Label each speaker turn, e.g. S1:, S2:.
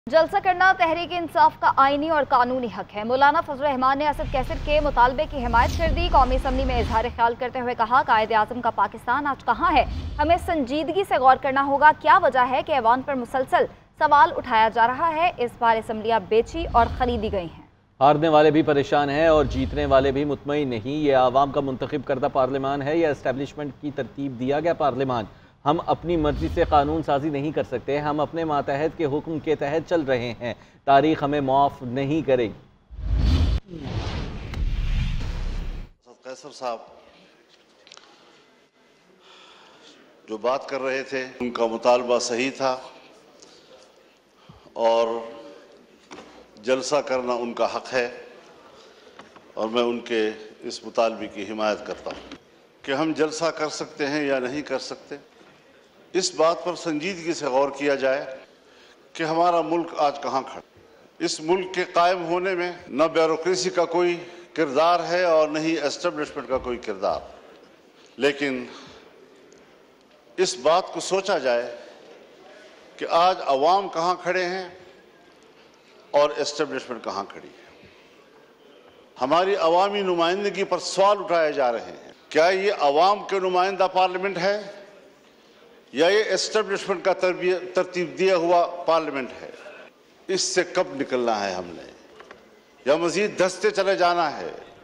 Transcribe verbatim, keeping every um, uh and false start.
S1: जलसा करना तहरीक इंसाफ का आईनी और कानूनी हक है। मौलाना फजल रहमान ने असद कैसर के मुतालबे की हिमायत कर दी। कौमी असम्बली में इजहार ख्याल करते हुए कहा, कायदे आजम का पाकिस्तान आज कहाँ है, हमें संजीदगी से गौर करना होगा। क्या वजह है कि ऐवान पर मुसलसल सवाल उठाया जा रहा है। इस बार असम्बलियाँ बेची और खरीदी गई हैं।
S2: हारने वाले भी परेशान हैं और जीतने वाले भी मुतमईन नहीं। ये आवाम का मुंतखब करदा पार्लियामान है या इस्टेब्लिशमेंट की तरतीब दिया गया पार्लियामान। हम अपनी मर्जी से कानून साजी नहीं कर सकते। हम अपने मातहत के हुक्म के तहत चल रहे हैं। तारीख हमें माफ नहीं करेगी।
S3: कैसर साहब जो बात कर रहे थे, उनका मुतालबा सही था और जलसा करना उनका हक है और मैं उनके इस मुतालबे की हिमायत करता हूँ कि हम जलसा कर सकते हैं या नहीं कर सकते। इस बात पर संजीदगी से गौर किया जाए कि हमारा मुल्क आज कहाँ खड़ा। इस मुल्क के कायम होने में न ब्यूरोक्रेसी का कोई किरदार है और न ही एस्टेब्लिशमेंट का कोई किरदार, लेकिन इस बात को सोचा जाए कि आज अवाम कहाँ खड़े हैं और एस्टेब्लिशमेंट कहाँ खड़ी है। हमारी अवामी नुमाइंदगी पर सवाल उठाए जा रहे हैं। क्या ये अवाम के नुमाइंदा पार्लियामेंट है या ये एस्टेब्लिशमेंट का तरतीब दिया हुआ पार्लियामेंट है? इससे कब निकलना है हमने या मजीद धंसते चले जाना है?